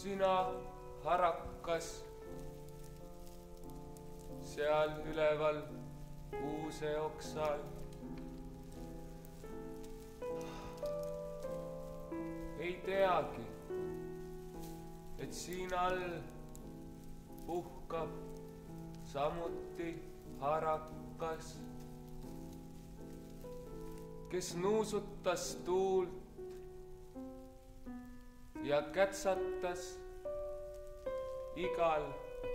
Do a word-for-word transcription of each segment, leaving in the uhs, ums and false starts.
sina, harakas, seal üleval kuuse oksal. Ei teagi, et siin all puhkab samuti harakas, kes nuusutas tuult ja kätsatas igal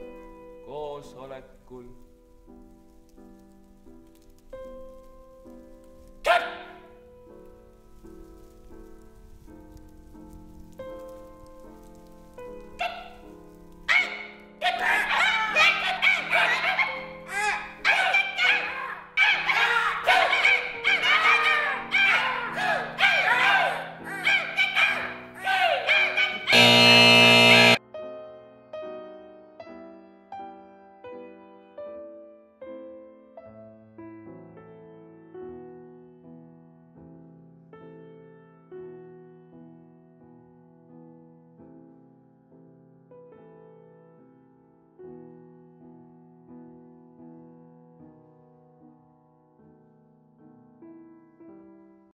koosolekul.